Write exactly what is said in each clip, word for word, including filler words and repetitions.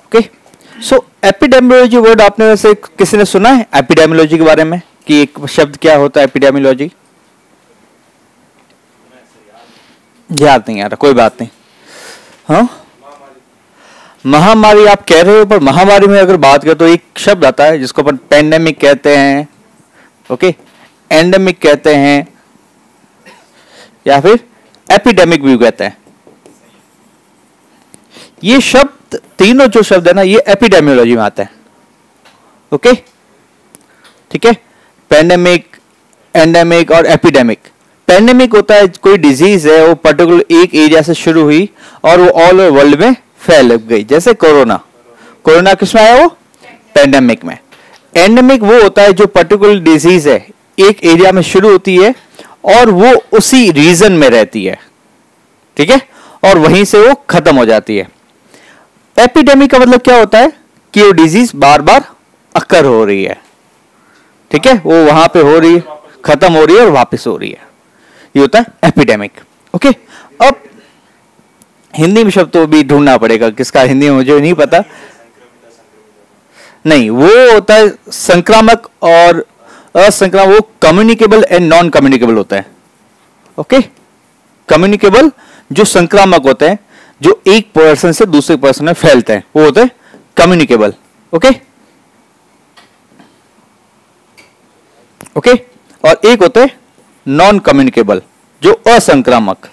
Okay, सो epidemiology word आपने वैसे किसी ने सुना है एपिडेमियोलॉजी के बारे में कि एक शब्द क्या होता है एपिडेमियोलॉजी? याद नहीं आ रहा, कोई बात नहीं। हाँ, महामारी आप कह रहे हो, पर महामारी में अगर बात करें तो एक शब्द आता है जिसको अपन पेंडेमिक कहते हैं, ओके, एंडेमिक कहते हैं, या फिर एपिडेमिक भी कहते हैं। ये शब्द तीनों जो शब्द है ना, ये एपिडेमियोलॉजी में आते हैं। ओके, ठीक है, पेंडेमिक, एंडेमिक और एपिडेमिक। पेंडेमिक होता है कोई डिजीज है, वो पर्टिकुलर एक एरिया से शुरू हुई और वो ऑल ओवर वर्ल्ड में फैल गई, जैसे कोरोना। कोरोना किसमें आया? वो पेंडेमिक में। एंडेमिक वो होता है जो पर्टिकुलर डिजीज है एक एरिया में शुरू होती है और वो उसी रीजन में रहती है, ठीक है, और वहीं से वो खत्म हो जाती है। एपिडेमिक का मतलब क्या होता है कि वो डिजीज बार बार अकर हो रही है, ठीक है, वो वहां पे हो रही है, खत्म हो रही है और वापस हो रही है, ये होता है एपिडेमिक। ओके, अब हिंदी में शब्द तो भी ढूंढना पड़ेगा, किसका हिंदी में मुझे नहीं पता। नहीं, वो होता है संक्रामक और असंक्रामक, वो कम्युनिकेबल एंड नॉन कम्युनिकेबल होता है। ओके, कम्युनिकेबल जो संक्रामक होते हैं, जो एक पर्सन से दूसरे पर्सन में फैलते हैं, वो होते हैं कम्युनिकेबल। ओके ओके और एक होते हैं नॉन कम्युनिकेबल जो असंक्रामक।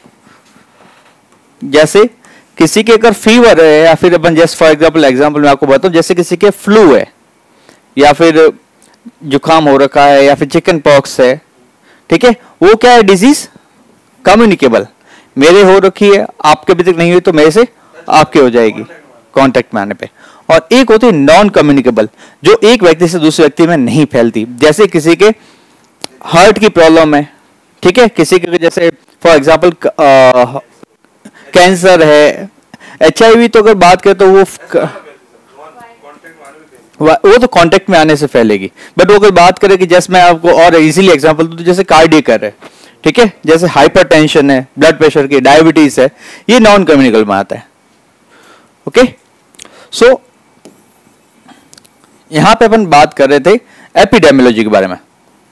जैसे किसी के अगर फीवर है, या फिर अपन जैसे फॉर एग्जांपल एग्जांपल मैं आपको बताऊं, जैसे किसी के फ्लू है या फिर जुकाम हो रखा है या फिर चिकन पॉक्स है, ठीक है, वो क्या है डिजीज कम्युनिकेबल। मेरे हो रखी है, आपके भी तक नहीं हुई तो मेरे से आपके हो जाएगी कांटेक्ट में आने पे। और एक होती है नॉन कम्युनिकेबल जो एक व्यक्ति से दूसरे व्यक्ति में नहीं फैलती। जैसे किसी के हार्ट की प्रॉब्लम है, ठीक है, किसी के जैसे फॉर एग्जांपल कैंसर है, एचआईवी तो अगर बात करें तो वो वो तो कांटेक्ट में आने से फैलेगी। बट वो अगर बात करें कि जैसे मैं आपको और इजीली एग्जांपल दूं, तो जैसे कार्डियक है, ठीक है, जैसे हाइपरटेंशन है, ब्लड प्रेशर की, डायबिटीज है, ये नॉन कम्युनिकेबल में आता है। ओके, सो यहां पे अपन बात कर रहे थे एपिडेमियोलॉजी के बारे में।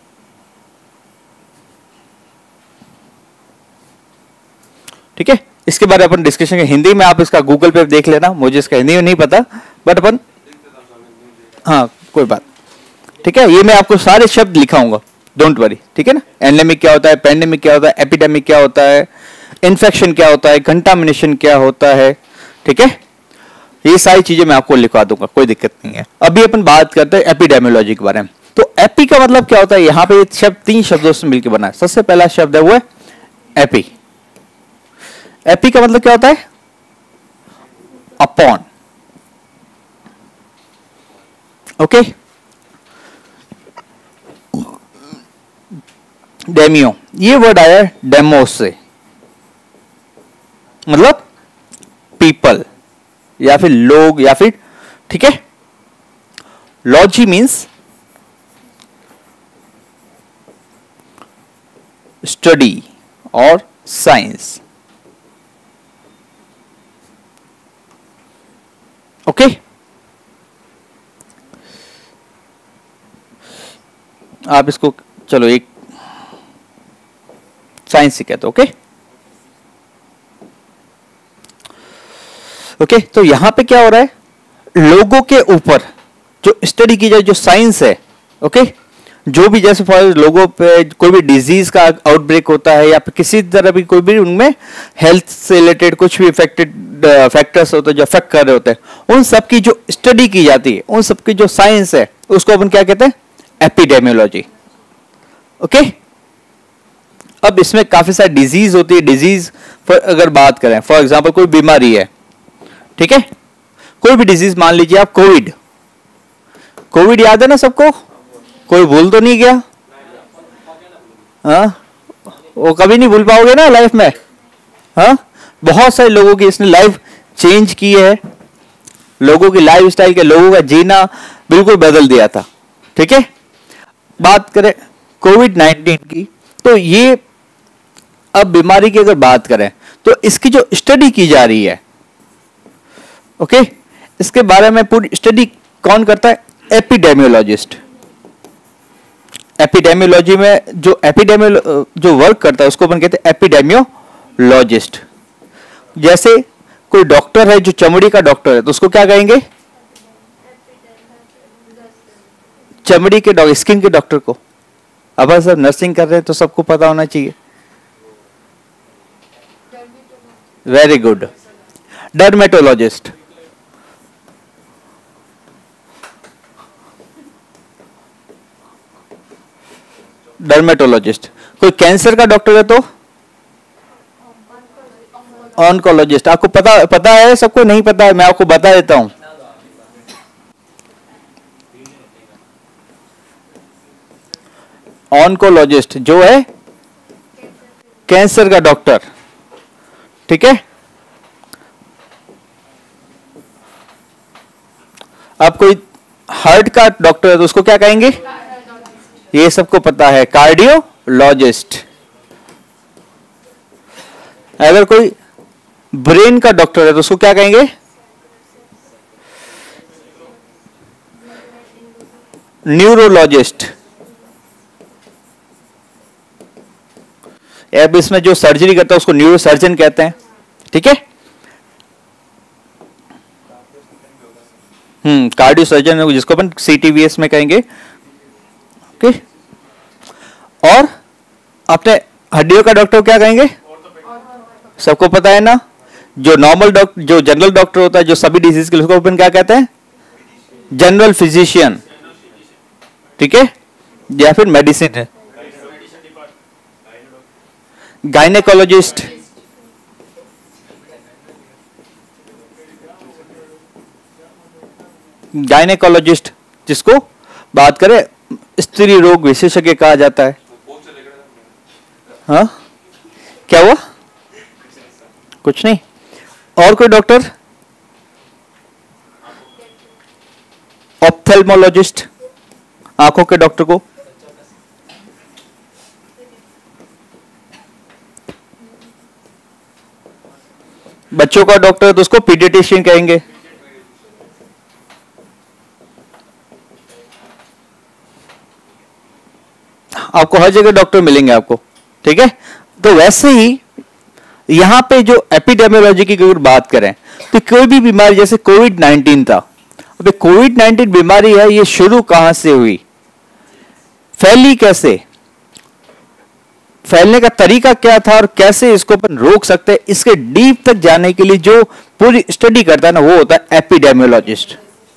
ठीक है, इसके बारे में अपन डिस्कशन के हिंदी में आप इसका गूगल पे देख लेना, मुझे इसका हिंदी में नहीं पता, बट अपन हाँ कोई बात, ठीक है, ये मैं आपको सारे शब्द लिखाऊंगा, डोंट वरी, ठीक है ना। एंडेमिक क्या होता है, पेंडेमिक क्या होता है, एपिडेमिक क्या होता है, इन्फेक्शन क्या होता है, कंटामिनेशन क्या होता है, ठीक है, ये सारी चीजें मैं आपको लिखवा दूंगा, कोई दिक्कत नहीं है। अभी अपन बात करते हैं एपिडेमियोलॉजी के बारे में। तो एपी का मतलब क्या होता है, यहां पे ये शब्द तीन शब्दों से मिलकर बना है। सबसे पहला शब्द है वो है एपी। एपी का मतलब क्या होता है, अपॉन। ओके, डेमियो, ये वर्ड आया है डेमोस से, मतलब पीपल या फिर लोग या फिर, ठीक है, लॉजी मीन्स स्टडी और साइंस। ओके, आप इसको चलो एक साइंस से कहते हो। ओके ओके तो यहां पे क्या हो रहा है, लोगों के ऊपर जो स्टडी की जाए, जो साइंस है, ओके, जो भी जैसे फॉर लोगों पे कोई भी डिजीज का आउटब्रेक होता है या फिर किसी तरह भी कोई भी उनमें हेल्थ से रिलेटेड कुछ भी इफेक्टेड फैक्टर्स होते हैं जो अफेक्ट कर रहे होते हैं, उन सब की जो स्टडी की जाती है, उन सब की जो साइंस है, उसको अपन क्या कहते हैं, एपिडेमियोलॉजी। ओके, अब इसमें काफी सारी डिजीज होती है। डिजीज अगर बात करें, फॉर एग्जांपल कोई बीमारी है, ठीक है, कोई भी डिजीज, मान लीजिए आप कोविड, कोविड याद है ना सबको, कोई भूल तो नहीं गया? हाँ, वो कभी नहीं भूल पाओगे ना लाइफ में। हाँ, बहुत सारे लोगों की इसने लाइफ चेंज की है, लोगों की लाइफ स्टाइल के, लोगों का जीना बिल्कुल बदल दिया था। ठीक है, बात करें कोविड नाइन्टीन की, तो ये अब बीमारी की अगर बात करें तो इसकी जो स्टडी की जा रही है, ओके, इसके बारे में पूरी स्टडी कौन करता है? एपिडेमियोलॉजिस्ट। एपिडेमियोलॉजी में जो एपिडेमियो जो वर्क करता है उसको अपन कहते हैं एपिडेमियोलॉजिस्ट। जैसे कोई डॉक्टर है जो चमड़ी का डॉक्टर है तो उसको क्या कहेंगे? चमड़ी के डॉक्टर, स्किन के डॉक्टर को। अब सब नर्सिंग कर रहे हैं तो सबको पता होना चाहिए। Very good, dermatologist. डर्मेटोलॉजिस्ट। कोई कैंसर का डॉक्टर है तो ऑन्कोलॉजिस्ट। आपको पता पता है? सबको नहीं पता है, मैं आपको बता देता हूं। ऑन्कोलॉजिस्ट जो है कैंसर का डॉक्टर, ठीक है। अब कोई हार्ट का डॉक्टर है तो उसको क्या कहेंगे? ये सबको पता है, कार्डियोलॉजिस्ट। अगर कोई ब्रेन का डॉक्टर है तो उसको क्या कहेंगे? न्यूरोलॉजिस्ट। अब इसमें जो सर्जरी करता है उसको न्यूरो सर्जन कहते हैं, ठीक है। हम्म कार्डियो सर्जन जिसको अपन सीटीवीएस में कहेंगे, ओके। और अपने हड्डियों का डॉक्टर क्या कहेंगे? सबको पता है ना, जो नॉर्मल डॉक्टर, जो जनरल डॉक्टर होता है जो सभी डिजीज के लिए, उसको अपन क्या कहते हैं? जनरल फिजिशियन, ठीक है। या फिर मेडिसिन है, गायनेकोलॉजिस्ट। गायनेकोलॉजिस्ट जिसको बात करें स्त्री रोग विशेषज्ञ कहा जाता है। हाँ क्या हुआ? कुछ नहीं। और कोई डॉक्टर? ऑप्थेल्मोलॉजिस्ट, आंखों के डॉक्टर को। बच्चों का डॉक्टर तो उसको पीडियाट्रिशियन कहेंगे। आपको हर जगह डॉक्टर मिलेंगे आपको, ठीक है। तो वैसे ही यहां पे जो एपिडेमियोलॉजी की अगर बात करें तो कोई भी बीमारी, जैसे कोविड नाइनटीन था, अबे कोविड नाइनटीन बीमारी है, ये शुरू कहां से हुई, फैली कैसे, फैलने का तरीका क्या था और कैसे इसको अपन रोक सकते हैं, इसके डीप तक जाने के लिए जो पूरी स्टडी करता है ना वो होता है एपिडेमियोलॉजिस्ट,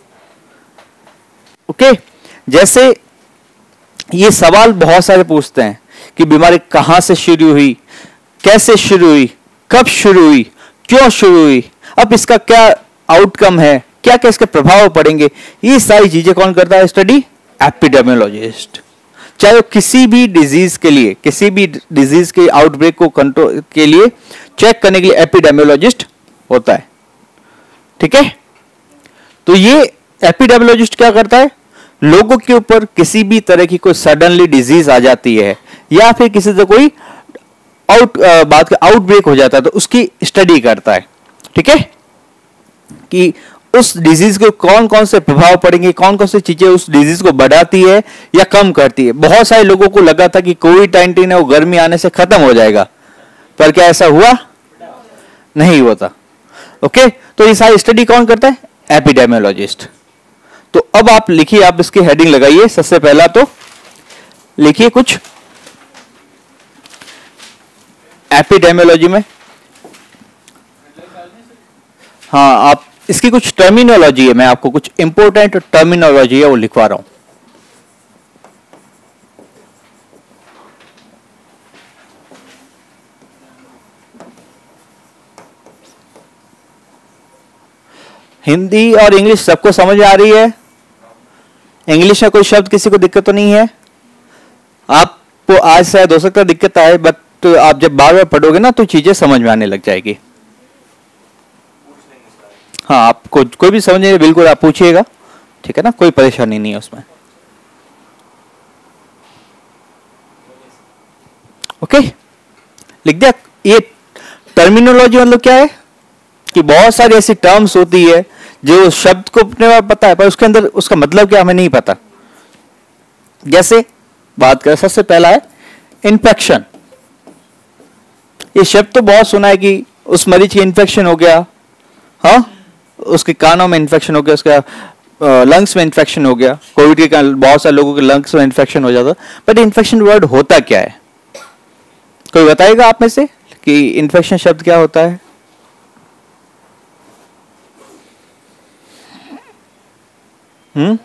ओके। जैसे ये सवाल बहुत सारे पूछते हैं कि बीमारी कहां से शुरू हुई, कैसे शुरू हुई, कब शुरू हुई, क्यों शुरू हुई, अब इसका क्या आउटकम है, क्या क्या इसके प्रभाव पड़ेंगे, ये सारी चीजें कौन करता है? Study epidemiologist. चाहे वो किसी भी डिजीज के लिए, किसी भी डिजीज के आउटब्रेक को कंट्रोल के लिए चेक करने के लिए एपिडेमियोलॉजिस्ट होता है, ठीक है। तो ये एपिडेमियोलॉजिस्ट क्या करता है? लोगों के ऊपर किसी भी तरह की कोई सडनली डिजीज आ जाती है या फिर किसी से कोई आउट बात का आउटब्रेक हो जाता है तो उसकी स्टडी करता है, ठीक है, कि उस डिजीज के कौन कौन से प्रभाव पड़ेंगे, कौन कौन सी चीजें उस डिजीज को बढ़ाती है या कम करती है। बहुत सारे लोगों को लगा था कि कोविड नाइनटीन है वो गर्मी आने से खत्म हो जाएगा, पर क्या ऐसा हुआ? नहीं होता, ओके। तो ये सारी स्टडी कौन करता है? एपिडेमियोलॉजिस्ट। तो अब आप लिखिए, आप इसकी हेडिंग लगाइए। सबसे पहला तो लिखिए कुछ एपिडेमियोलॉजी में, हाँ आप इसकी कुछ टर्मिनोलॉजी है, मैं आपको कुछ इंपॉर्टेंट टर्मिनोलॉजी है वो लिखवा रहा हूं। हिंदी और इंग्लिश सबको समझ आ रही है? इंग्लिश में कोई शब्द किसी को दिक्कत तो नहीं है? आपको आज शायद हो सकता है दिक्कत आए, बट तो आप जब बार बार पढ़ोगे ना तो चीजें समझ में आने लग जाएगी। हाँ आपको कोई भी समझ नहीं, बिल्कुल आप पूछिएगा, ठीक है ना, कोई परेशानी नहीं है उसमें, ओके। लिख दिया? ये टर्मिनोलॉजी मतलब क्या है? कि बहुत सारी ऐसी टर्म्स होती है जो शब्द को अपने बारे पता है पर उसके अंदर उसका मतलब क्या हमें नहीं पता। जैसे बात करें, सबसे पहला है इन्फेक्शन। ये शब्द तो बहुत सुना है कि उस मरीज की इन्फेक्शन हो गया, हाँ, उसके कानों में इन्फेक्शन हो गया, उसका लंग्स में इन्फेक्शन हो गया। कोविड के कारण बहुत सारे लोगों के लंग्स में इन्फेक्शन हो जाता। बट इन्फेक्शन वर्ड होता क्या है? कोई बताएगा आप में से कि इन्फेक्शन शब्द क्या होता है? हम्म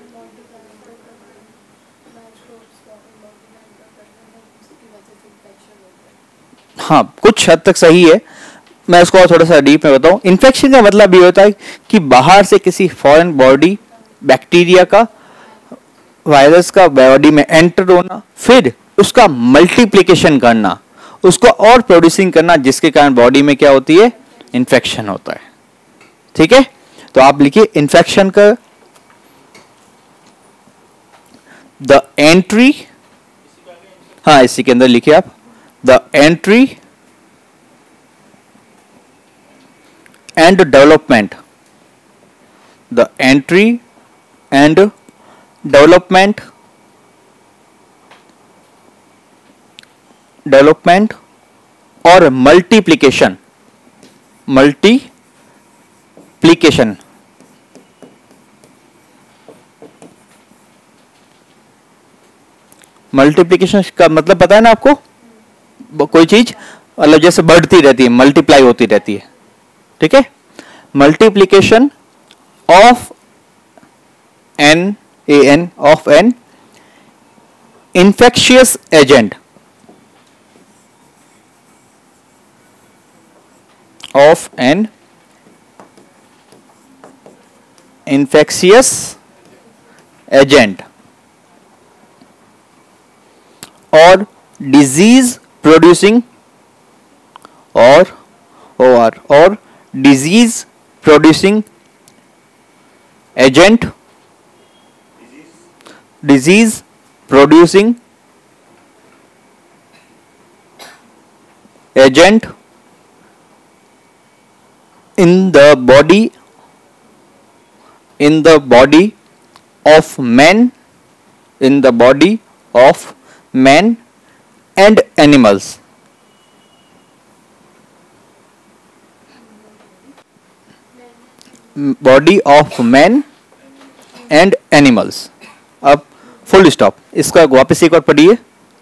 हाँ, कुछ हद तक सही है। मैं उसको और थोड़ा सा डीप में बताऊं। इन्फेक्शन का मतलब ये होता है कि बाहर से किसी फॉरेन बॉडी बैक्टीरिया का, वायरस का बॉडी में एंटर होना, फिर उसका मल्टीप्लिकेशन करना, उसको और प्रोड्यूसिंग करना, जिसके कारण बॉडी में क्या होती है? इन्फेक्शन होता है। ठीक है, तो आप लिखिए इन्फेक्शन का द एंट्री, हाँ इसी के अंदर लिखिए आप the entry and development, the entry and development development और मल्टीप्लिकेशन मल्टीप्लिकेशन मल्टीप्लिकेशन का मतलब पता है ना आपको? कोई चीज मतलब जैसे बढ़ती रहती है, मल्टीप्लाई होती रहती है। ठीक है, multiplication of an a an of an infectious agent of an infectious agent or disease producing or or or disease producing agent disease producing agent in the body in the body of men in the body of men and animals body of men and animals। अब full stop, इसका वापस एक बार पढ़िए।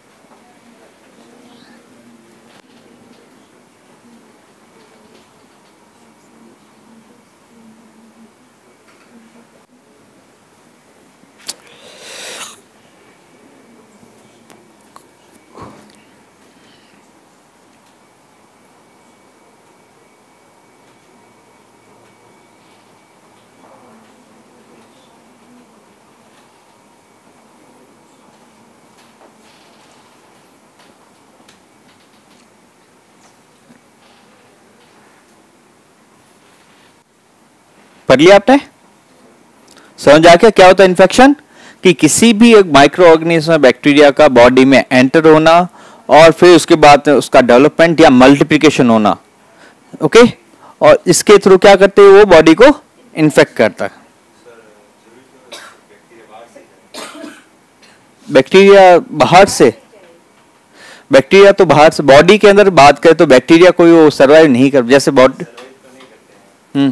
पढ़ लिया आपने? समझ आ गया क्या होता है इन्फेक्शन? कि किसी भी एक माइक्रो ऑर्गेनिज्म बैक्टीरिया का बॉडी में एंटर होना और फिर उसके बाद उसका डेवलपमेंट या मल्टीप्लिकेशन होना। ओके, और इसके थ्रू क्या करते हैं? वो बॉडी को इन्फेक्ट करता है। बैक्टीरिया बाहर से, बैक्टीरिया तो बाहर से, बॉडी के अंदर बात करें तो बैक्टीरिया कोई वो सर्वाइव नहीं कर, जैसे बॉडी हम्म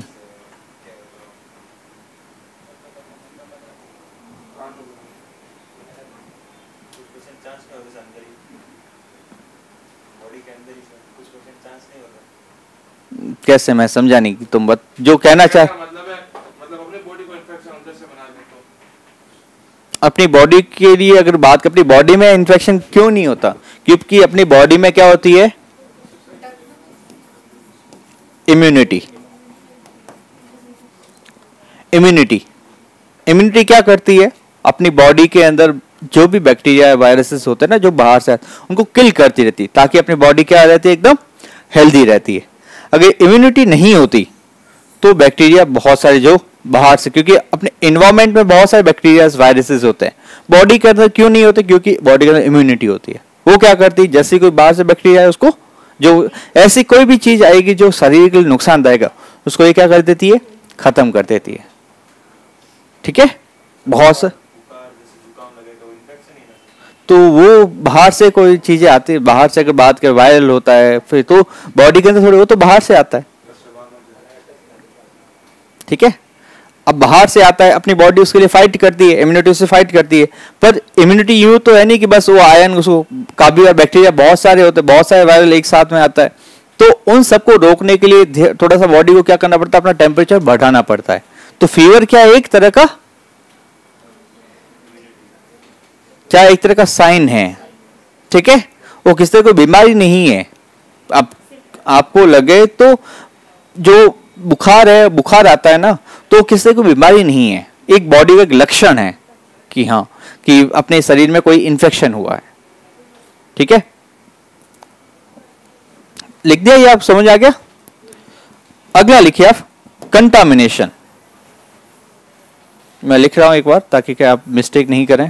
कैसे? मैं समझा नहीं कि तुम बत, जो कहना चाह मतलब है, मतलब अपने बॉडी को इन्फेक्शन अंदर से बना ले तो अपनी बॉडी के लिए अगर बात कर, अपनी बॉडी में इन्फेक्शन क्यों नहीं होता? क्योंकि अपनी बॉडी में क्या होती है? इम्यूनिटी। इम्यूनिटी इम्यूनिटी क्या करती है? अपनी बॉडी के अंदर जो भी बैक्टीरिया वायरसेस होते हैं ना, जो बाहर से उनको किल करती रहती है, ताकि अपनी बॉडी क्या रहती है? एकदम हेल्दी रहती है। अगर इम्यूनिटी नहीं होती तो बैक्टीरिया बहुत सारे जो बाहर से, क्योंकि अपने एनवायरनमेंट में बहुत सारे बैक्टीरिया वायरसेस होते हैं, बॉडी के अंदर क्यों नहीं होते? क्योंकि बॉडी के अंदर इम्यूनिटी होती है। वो क्या करती है? जैसे कोई बाहर से बैक्टीरिया है उसको जो ऐसी कोई भी चीज आएगी जो शरीर के लिए नुकसानदायक है उसको ये क्या कर देती है, खत्म कर देती है। ठीक है, बहुत से तो वो बाहर से कोई चीजें आती है, बाहर से अगर बात कर वायरल होता है फिर तो बॉडी के अंदर थोड़ी, वो तो बाहर से आता है। ठीक है, अब बाहर से आता है, अपनी बॉडी उसके लिए फाइट करती है, इम्यूनिटी उससे फाइट करती है, पर इम्यूनिटी यूं तो है नहीं कि बस वो आयन उसको काफी, बैक्टीरिया बहुत सारे होते हैं, बहुत सारे वायरल एक साथ में आता है, तो उन सबको रोकने के लिए थोड़ा सा बॉडी को क्या करना पड़ता है, अपना टेम्परेचर बढ़ाना पड़ता है। तो फीवर क्या है, एक तरह का क्या एक तरह का साइन है। ठीक है, वो किसी तरह कोई बीमारी नहीं है। आप आपको लगे तो जो बुखार है, बुखार आता है ना, तो किसी को बीमारी नहीं है, एक बॉडी का एक लक्षण है कि हाँ कि अपने शरीर में कोई इन्फेक्शन हुआ है। ठीक है, लिख दिया ये, आप समझ आ गया। अगला लिखिए आप, कंटामिनेशन। मैं लिख रहा हूं एक बार ताकि क्या आप मिस्टेक नहीं करें।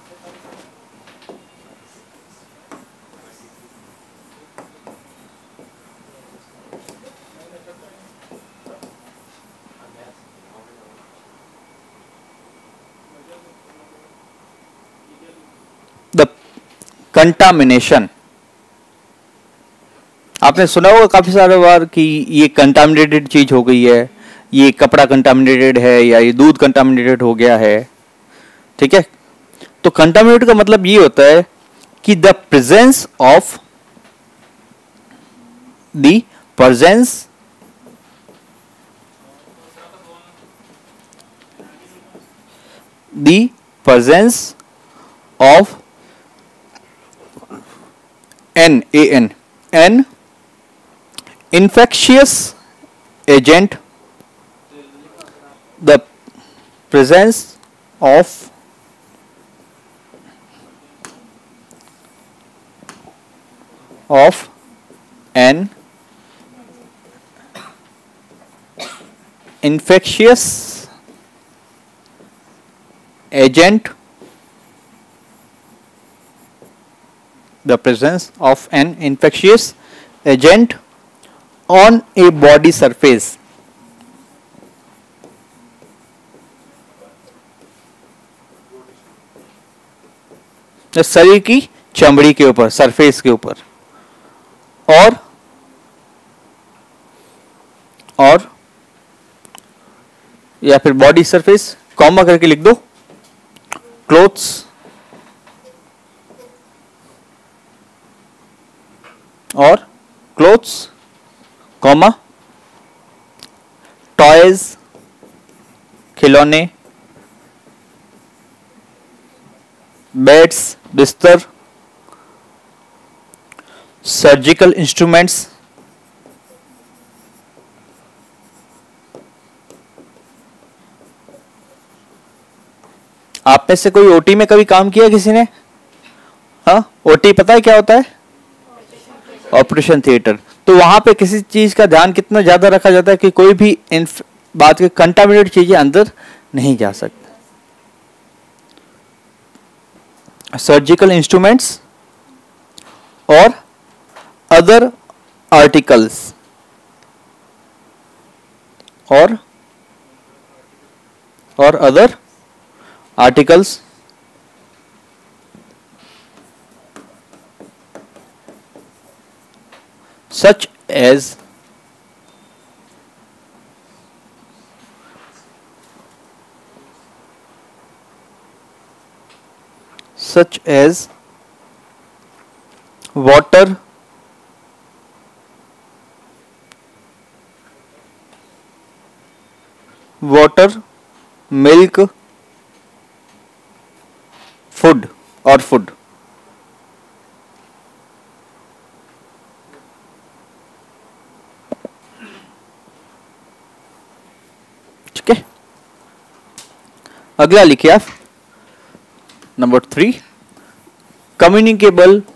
द कंटामिनेशन, आपने सुना होगा काफी सारे बार कि ये कंटामिनेटेड चीज हो गई है, ये कपड़ा कंटामिनेटेड है, या ये दूध कंटामिनेटेड हो गया है। ठीक है, तो कंटामिनेटेड का मतलब ये होता है कि the presence of the presence the presence of N A N N infectious agent, the presence of of an infectious agent, the presence of an infectious agent on a body surface, शरीर की चमड़ी के ऊपर, surface के ऊपर, और और या फिर बॉडी सरफेस, कॉमा करके लिख दो, क्लोथ्स और क्लोथ्स, कॉमा, टॉयज, खिलौने, बेड्स, बिस्तर, सर्जिकल इंस्ट्रूमेंट्स। आप में से कोई ओटी में कभी काम किया किसी ने? हाँ, ओटी पता है क्या होता है? Operation theatre. तो वहां पे किसी चीज का ध्यान कितना ज्यादा रखा जाता है कि कोई भी इन बात के कंटामिनेटेड चीजें अंदर नहीं जा सकती। सर्जिकल इंस्ट्रूमेंट्स और अदर आर्टिकल्स और और other articles such as such as water, water, milk, food or food। ठीक है, अगला लिखिए आप, नंबर थ्री, कम्युनिकेबल।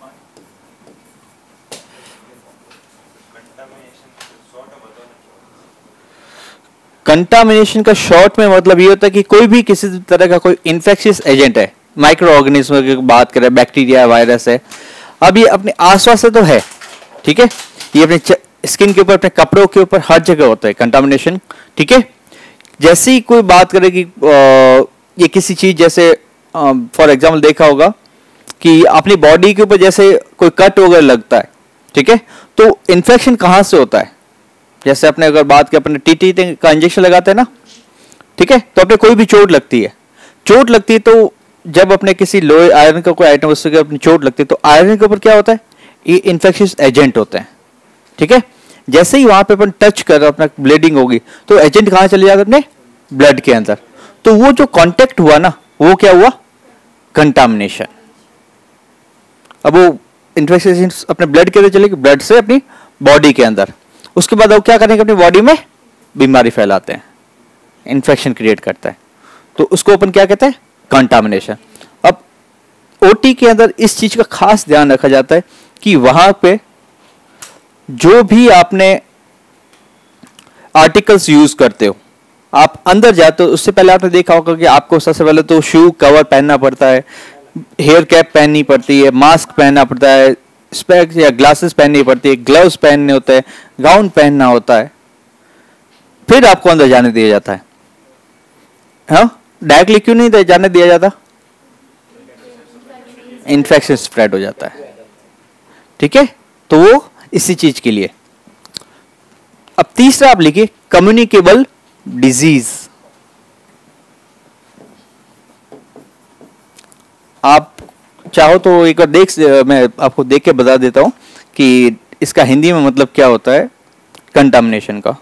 कंटामिनेशन का शॉर्ट में मतलब ये होता है कि कोई भी किसी तरह का कोई इन्फेक्शियस एजेंट है, माइक्रो ऑर्गेनिज्म की बात करें, बैक्टीरिया, वायरस है, अब ये अपने आसपास से तो है ठीक है, ये अपने स्किन के ऊपर, अपने कपड़ों के ऊपर, हर जगह होता है कंटामिनेशन। ठीक है, जैसे ही कोई बात करे कि ये किसी चीज, जैसे फॉर एग्जांपल देखा होगा कि अपनी बॉडी के ऊपर जैसे कोई कट वगैरह लगता है, ठीक है, तो इन्फेक्शन कहाँ से होता है? जैसे अपने अगर बात की, अपने टीटी का इंजेक्शन लगाते हैं ना, ठीक है, तो अपने कोई भी चोट लगती है, चोट लगती है तो जब अपने किसी लोहे आयरन का कोई आइटम उससे अपनी चोट लगती है तो आयरन के ऊपर क्या होता है? ये इन्फेक्शियस एजेंट होते हैं। ठीक है, जैसे ही वहां पे अपन टच कर अपना ब्लीडिंग होगी तो एजेंट कहां चले जाता है? अपने ब्लड के अंदर। तो वो जो कांटेक्ट हुआ ना, वो क्या हुआ? कंटामिनेशन। अब वो इन्फेक्शन अपने ब्लड के अंदर चलेगी, ब्लड से अपनी बॉडी के अंदर, उसके बाद वो क्या करेंगे? अपनी बॉडी में बीमारी फैलाते हैं, इन्फेक्शन क्रिएट करता है, तो उसको अपन क्या कहते हैं? कंटामिनेशन। अब ओटी के अंदर इस चीज का खास ध्यान रखा जाता है कि वहां पे जो भी आपने आर्टिकल्स यूज करते हो, आप अंदर जाते हो, उससे पहले आपने देखा होगा कि आपको सबसे पहले तो शू कवर पहनना पड़ता है, हेयर कैप पहननी पड़ती है, मास्क पहनना पड़ता है, स्पेक्स या ग्लासेस पहननी पड़ती है, ग्लव्स पहनने होते हैं, गाउन पहनना होता है, फिर आपको अंदर जाने दिया जाता है। हाँ, डायरेक्टली क्यों नहीं जाने दिया जाता? इन्फेक्शन स्प्रेड हो जाता है। ठीक है, तो वो इसी चीज के लिए। अब तीसरा आप लिखिए, कम्युनिकेबल डिजीज। आप चाहो तो एक बार देख, मैं आपको देख के बता देता हूं कि इसका हिंदी में मतलब क्या होता है कंटामिनेशन का।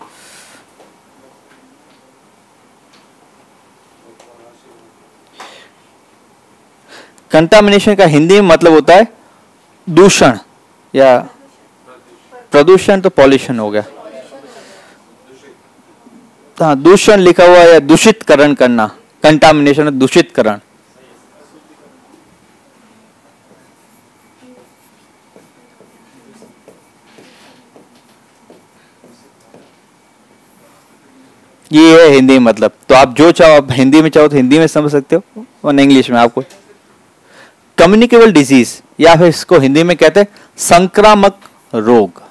कंटामिनेशन का हिंदी में मतलब होता है दूषण या प्रदूषण, तो पॉल्यूशन हो गया। हाँ, दूषण लिखा हुआ है या दूषितकरण करना, कंटामिनेशन दूषितकरण। ये है हिंदी में मतलब। तो आप जो चाहो, आप हिंदी में चाहो तो हिंदी में समझ सकते हो, और इंग्लिश में आपको कम्युनिकेबल डिजीज, या फिर इसको हिंदी में कहते हैं संक्रामक रोग।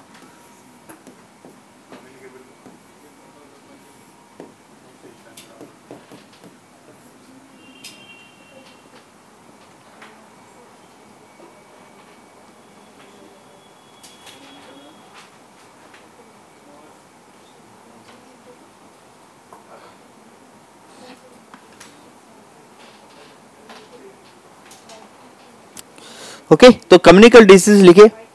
ओके okay, तो कम्युनिकेबल डिजीज लिखे।